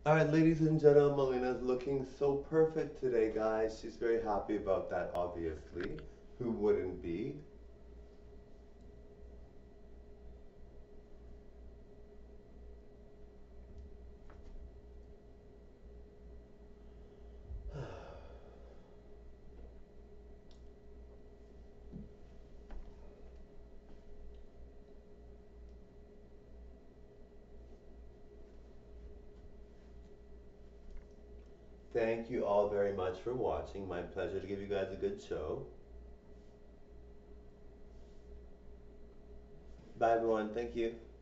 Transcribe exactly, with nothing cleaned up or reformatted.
All right, ladies and gentlemen, Melina's looking so perfect today, guys. She's very happy about that, obviously. Who wouldn't be? Thank you all very much for watching. My pleasure to give you guys a good show. Bye, everyone. Thank you.